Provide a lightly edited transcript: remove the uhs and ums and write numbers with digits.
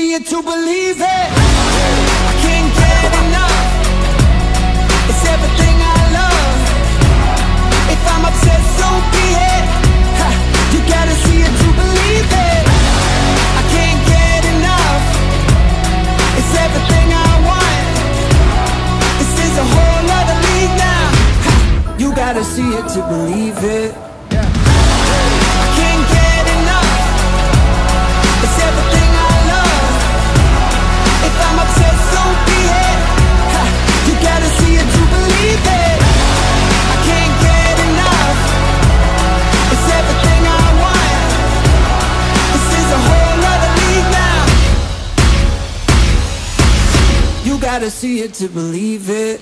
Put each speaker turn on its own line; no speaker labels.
see it to believe it. I can't get enough. It's everything I love. If I'm obsessed, so be it. Ha, you gotta see it to believe it. I can't get enough. It's everything I want. This is a whole other league now. Ha, you gotta see it to believe it. I can't get enough. It's everything I love. If I'm obsessed, so be it. Ha, you gotta see it to believe it. I can't get enough. It's everything I want. This is a whole other league now. You gotta see it to believe it.